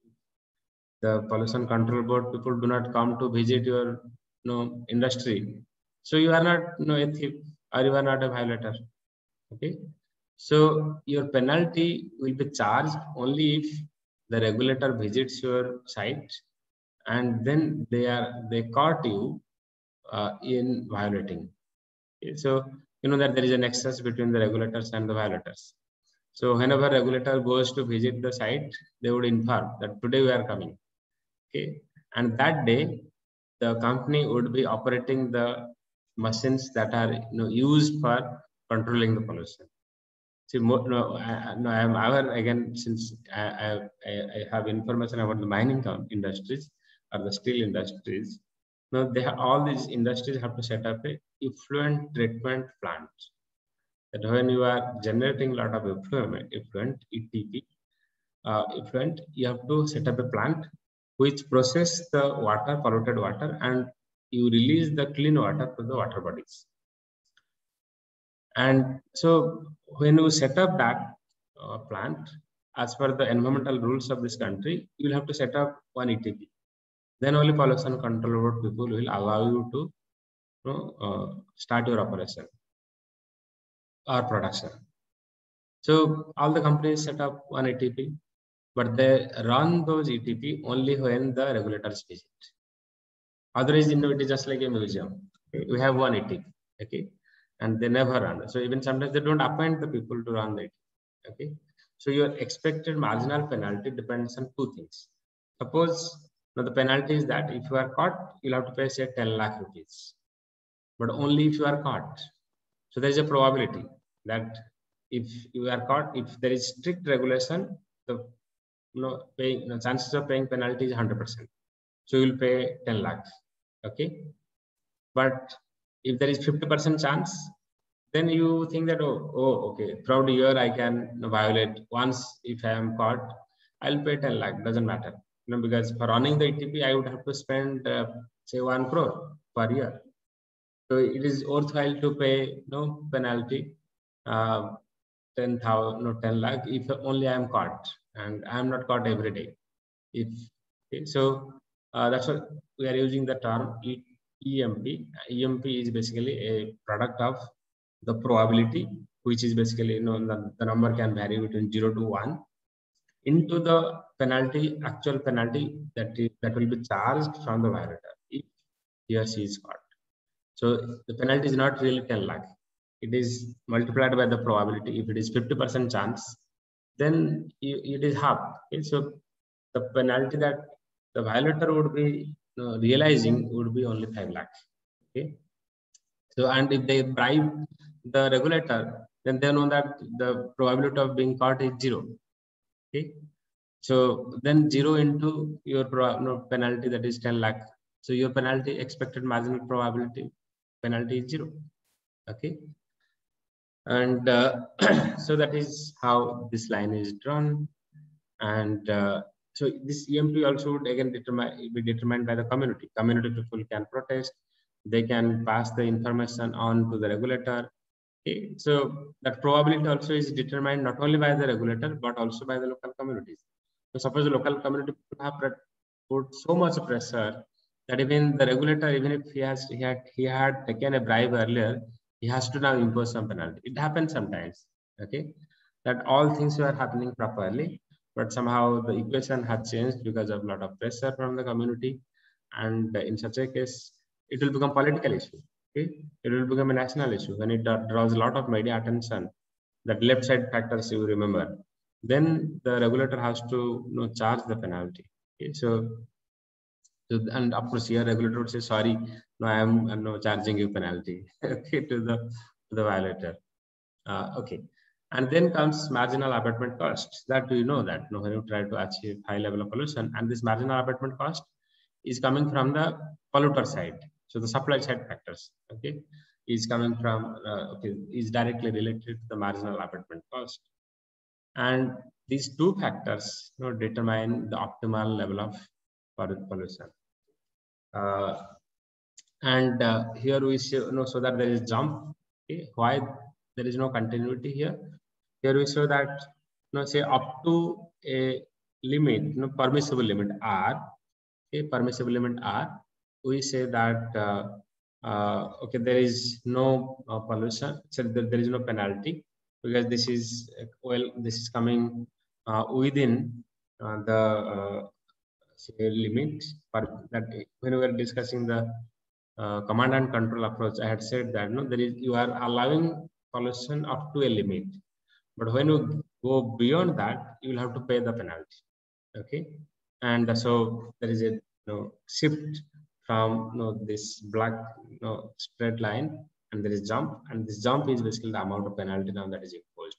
the pollution control board people do not come to visit your you know, industry. So you are not you know, a thief or you are not a violator. Okay. So your penalty will be charged only if the regulator visits your site and then they are they caught you uh, in violating. Okay. So you know that there is a nexus between the regulators and the violators. So whenever regulator goes to visit the site, they would inform that today we are coming. Okay, and that day the company would be operating the machines that are you know, used for controlling the pollution. See, more, no, I, no, I am aware again since I, I, I have information about the mining industries or the steel industries. Now they have, all these industries have to set up a effluent treatment plant. That when you are generating a lot of effluent, effluent E T P, uh, effluent, you have to set up a plant which process the water, polluted water, and you release the clean water to the water bodies. And so when you set up that uh, plant, as per the environmental rules of this country, you will have to set up one E T P. Then only pollution control board people will allow you to you know, uh, start your operation or production. So all the companies set up one E T P, but they run those E T P only when the regulators visit. Otherwise, you know, it is just like a museum. Okay? We have one E T P, okay, and they never run. So even sometimes they don't appoint the people to run the E T P, okay. So your expected marginal penalty depends on two things. Suppose now the penalty is that if you are caught, you'll have to pay say ten lakh rupees, but only if you are caught. So there is a probability that if you are caught, if there is strict regulation, the you know, paying, you know, chances of paying penalty is one hundred percent. So you will pay ten lakhs, okay? But if there is fifty percent chance, then you think that, oh, oh, okay, throughout the year I can violate. Once if I am caught, I'll pay ten lakh, doesn't matter. You know, because for running the E T P, I would have to spend, uh, say, one crore per year. So it is worthwhile to pay no penalty, uh, ten thousand, no ten lakh, if only I am caught, and I am not caught every day. If okay, so uh, that's what we are using the term E M P. E M P is basically a product of the probability, which is basically you know the, the number can vary between zero to one, into the penalty, actual penalty that is, that will be charged from the violator if he or she is caught. So the penalty is not really ten lakh. It is multiplied by the probability. If it is fifty percent chance, then it is half. Okay? So the penalty that the violator would be you know, realizing would be only five lakhs. Okay. So and if they bribe the regulator, then they know that the probability of being caught is zero. Okay. So then zero into your you know, penalty, that is ten lakh. So your penalty expected marginal probability penalty is zero. Okay. And uh, so that is how this line is drawn. And uh, so this E M P also would again determine, be determined by the community. Community people can protest. They can pass the information on to the regulator. Okay. So that probability also is determined not only by the regulator, but also by the local communities. So suppose the local community have put so much pressure that even the regulator, even if he has he had he had taken a bribe earlier, he has to now impose some penalty. It happens sometimes, okay, that all things were happening properly, but somehow the equation has changed because of a lot of pressure from the community, and in such a case, it will become political issue. Okay, it will become a national issue when it draws a lot of media attention. That left side factors you remember, then the regulator has to you know, charge the penalty. Okay, so. So, and of course, here regulator would say, sorry, no, I am I'm no charging you penalty okay, to the to the violator. Uh, okay, and then comes marginal abatement cost. That you know that you know, when you try to achieve high level of pollution, and this marginal abatement cost is coming from the polluter side. So the supply side factors, okay, is coming from uh, okay, is directly related to the marginal abatement cost, and these two factors you know determine the optimal level of pollution. Uh, and uh, here we show you know, so that there is jump. Okay, why there is no continuity here? Here we show that you know, say up to a limit, you know, permissible limit R. Okay, permissible limit R. We say that uh, uh, okay, there is no uh, pollution, so there, there is no penalty because this is well, this is coming uh, within uh, the uh, say limit. For that, when we were discussing the uh, command and control approach, I had said that no, there is you are allowing pollution up to a limit, but when you go beyond that, you will have to pay the penalty. Okay, and so there is a you know, shift from you know, this black you know, straight line, and there is jump, and this jump is basically the amount of penalty now that is imposed.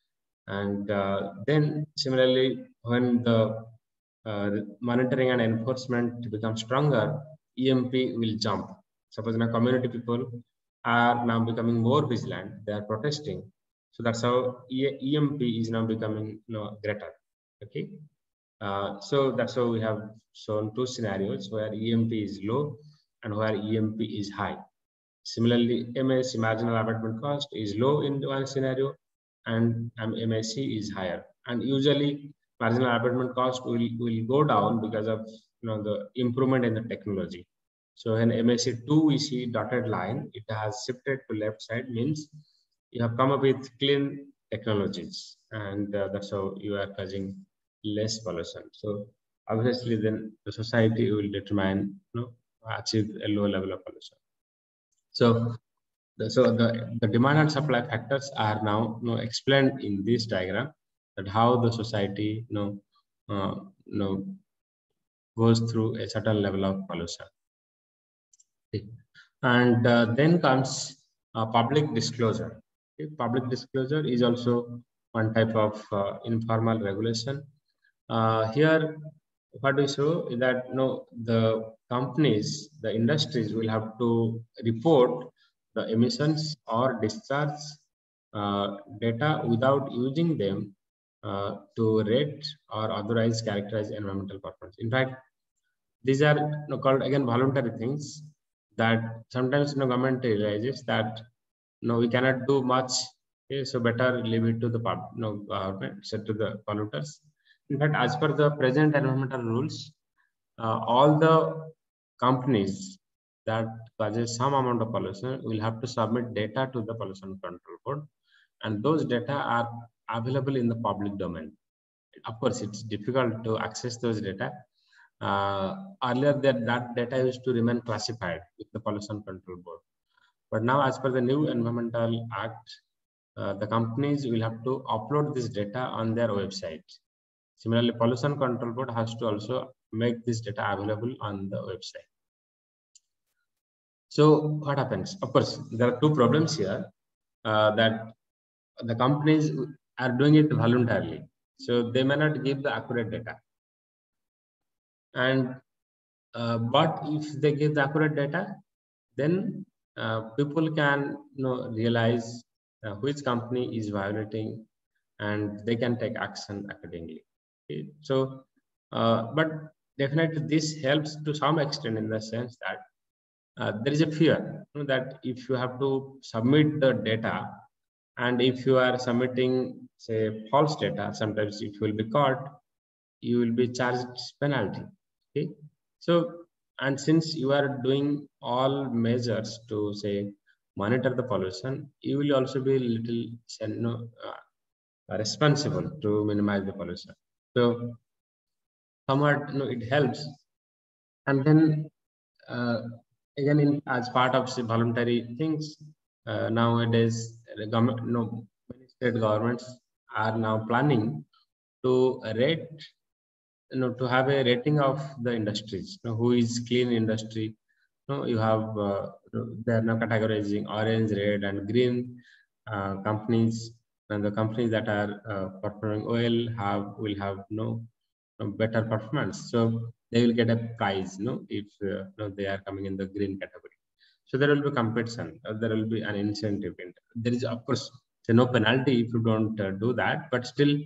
And uh, then similarly, when the uh, monitoring and enforcement becomes stronger, E M P will jump. Suppose now community people are now becoming more vigilant, they are protesting. So that's how E M P is now becoming you know, greater. Okay. Uh, so that's how we have shown two scenarios where E M P is low and where E M P is high. Similarly, M A C, marginal abatement cost, is low in one scenario and M A C is higher. And usually marginal abatement cost will, will go down because of you know, the improvement in the technology. So in M A C two, we see dotted line, it has shifted to left side, means you have come up with clean technologies, and uh, that's how you are causing less pollution. So obviously then the society will determine, you know, achieve a low level of pollution. So the, so the, the demand and supply factors are now you know, explained in this diagram, that how the society you know, uh, you know, goes through a certain level of pollution. Okay. And uh, then comes uh, public disclosure. Okay. Public disclosure is also one type of uh, informal regulation. Uh, here, what we show is that you know, the companies, the industries will have to report the emissions or discharge uh, data without using them uh, to rate or otherwise characterize environmental performance. In fact, these are you know, called again voluntary things that sometimes you know, government realizes that you know, we cannot do much. Okay, so better leave it to the pub, you know, government, set to the polluters. In fact, as per the present environmental rules, uh, all the companies that causes some amount of pollution will have to submit data to the Pollution Control Board, and those data are available in the public domain. Of course, it's difficult to access those data. Uh, earlier, that, that data used to remain classified with the Pollution Control Board. But now, as per the new Environmental Act, uh, the companies will have to upload this data on their website. Similarly, Pollution Control Board has to also make this data available on the website. So what happens? Of course, there are two problems here, uh, that the companies are doing it voluntarily. So they may not give the accurate data. And uh, but if they give the accurate data, then uh, people can you know, realize uh, which company is violating, and they can take action accordingly. Okay? So, uh, but definitely this helps to some extent in the sense that uh, there is a fear you know, that if you have to submit the data, and if you are submitting say false data, sometimes if you will be caught, you will be charged penalty. Okay, so and since you are doing all measures to say monitor the pollution, you will also be a little you know, uh, responsible to minimize the pollution. So somewhat you know, it helps. And then uh, again, in, as part of the voluntary things, uh, nowadays the government, you know, many state governments are now planning to rate, you know, to have a rating of the industries. You know, who is clean industry? You know, you have uh, they are now categorizing orange, red, and green uh, companies, and the companies that are uh, performing well have will have no better performance. So they will get a prize, you know, if uh, you know, they are coming in the green category. So there will be competition. Uh, there will be an incentive. In there is of course so no penalty if you don't uh, do that, but still,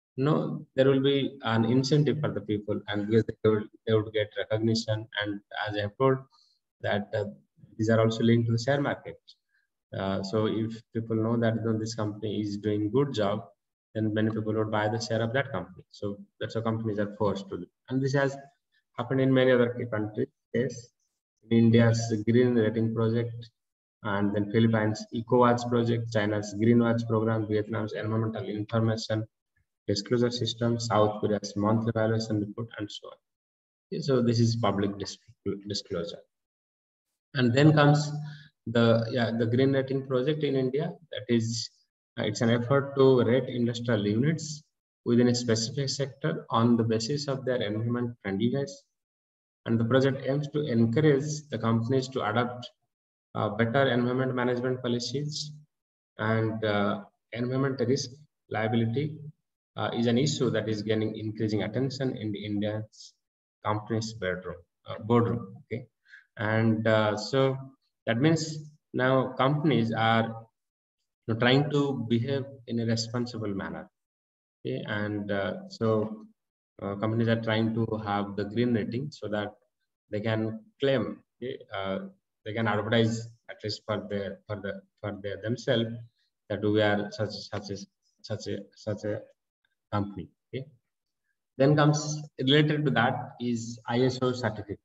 no, there will be an incentive for the people, and because they would, they would get recognition. And as I have told, that uh, these are also linked to the share market. Uh, so if people know that you know, this company is doing good job, then many people would buy the share of that company. So that's how companies are forced to do. And this has happened in many other countries. Yes, in India's Green Rating Project, and then Philippines EcoWatch project, China's Green Watch program, Vietnam's Environmental Information Disclosure System, South Korea's monthly evaluation report, and so on. Okay, so this is public disclosure. And then comes the yeah the Green Rating Project in India, that is Uh, it's an effort to rate industrial units within a specific sector on the basis of their environment friendliness. And the project aims to encourage the companies to adopt uh, better environment management policies. And uh, environment risk liability uh, is an issue that is gaining increasing attention in the India's companies' boardroom. Uh, boardroom okay, and uh, so that means now companies are you know, trying to behave in a responsible manner. Okay, and uh, so uh, companies are trying to have the green rating so that they can claim, okay, uh, they can advertise at least for their for the for their themselves that we are such such a such a such a company. Okay, then comes related to that is I S O certificate.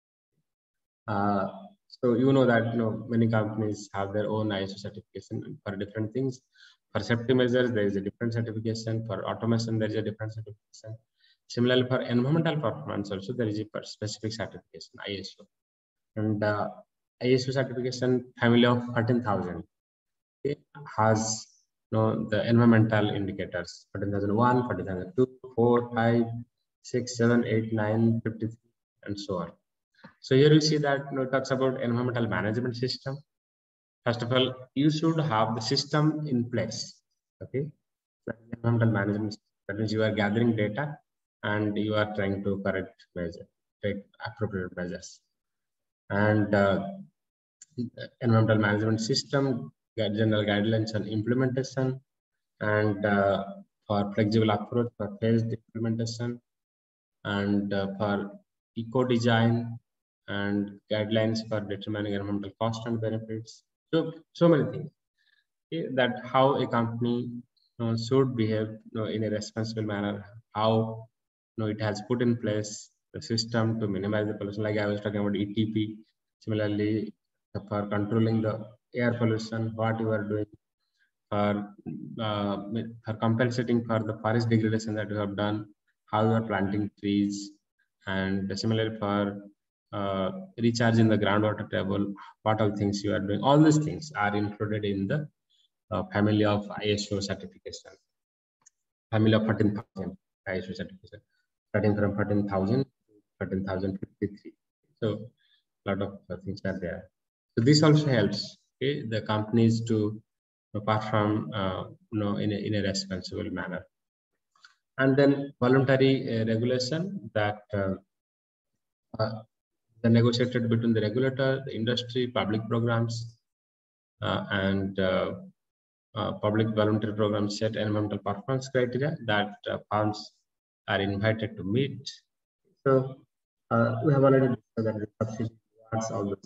Uh, so you know that you know many companies have their own I S O certification for different things. For safety measures, there is a different certification. For automation, there is a different certification. Similarly, for environmental performance, also there is a specific certification, I S O. And uh, I S O certification family of thirteen thousand okay, has you know, the environmental indicators fourteen thousand one, fourteen thousand two, four, five, six, seven, eight, nine, fifty-three, and so on. So here you see that you know, it talks about environmental management system. First of all, you should have the system in place. Okay, that is environmental management. That means you are gathering data and you are trying to correct measure, take appropriate measures. And uh, environmental management system, general guidelines on implementation, and uh, for flexible approach for phased implementation, and uh, for eco design, and guidelines for determining environmental cost and benefits. So, so many things okay, that how a company you know, should behave you know, in a responsible manner, how you know, it has put in place the system to minimize the pollution. Like I was talking about E T P. Similarly, for controlling the air pollution, what you are doing for uh, for compensating for the forest degradation that you have done, how you are planting trees, and similarly for uh, recharging the groundwater table, what all things you are doing. All these things are included in the uh, family of I S O certification. Family of fourteen thousand I S O certification, starting from fourteen thousand to fourteen thousand fifty-three. So a lot of uh, things are there. So this also helps okay, the companies to perform uh, you know, in a, in a responsible manner. And then voluntary uh, regulation that uh, uh, the negotiated between the regulator, the industry, public programs, uh, and uh, uh, public voluntary programs set environmental performance criteria that uh, firms are invited to meet. So uh, we have already discussed that the subsidy rewards all the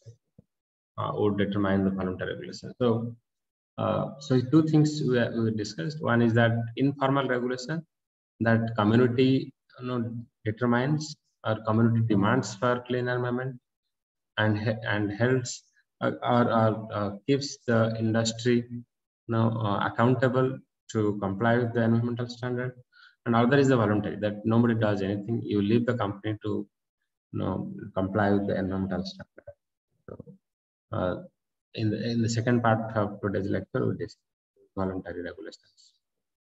uh, would determine the voluntary regulation. So, uh, so two things we, we discussed. One is that informal regulation that community you know, determines or community demands for clean environment, and and helps uh, or, or uh, keeps the industry you know, uh, accountable to comply with the environmental standard. And other is the voluntary that nobody does anything. You leave the company to you know, comply with the environmental standard. So, uh, in the in the second part of today's lecture, we discuss voluntary regulations.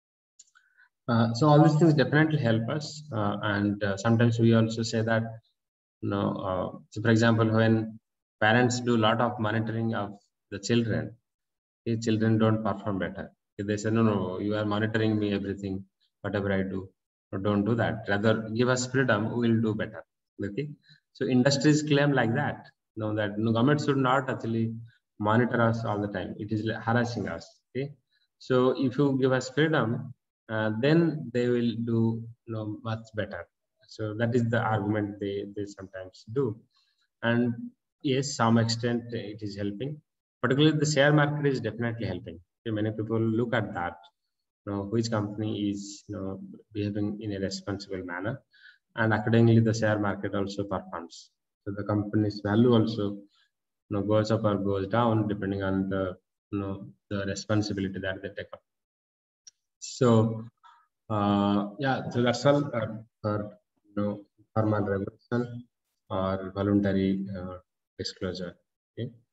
Uh, so all these things definitely help us, uh, and uh, sometimes we also say that you know, uh, so for example, when parents do a lot of monitoring of the children, the children don't perform better. If they say, no, no, you are monitoring me everything, whatever I do, so don't do that. Rather, give us freedom, we will do better. Okay. So industries claim like that, you know, that no, government should not actually monitor us all the time. It is harassing us. Okay. So if you give us freedom, uh, then they will do you know, much better. So that is the argument they, they sometimes do. And yes, some extent it is helping. Particularly the share market is definitely helping. Okay, many people look at that, you know, which company is you know, behaving in a responsible manner, and accordingly the share market also performs. So the company's value also you know, goes up or goes down depending on the you know, the responsibility that they take up. So uh, yeah, so that's all uh, for you know, formal regulation or voluntary uh, disclosure. Okay.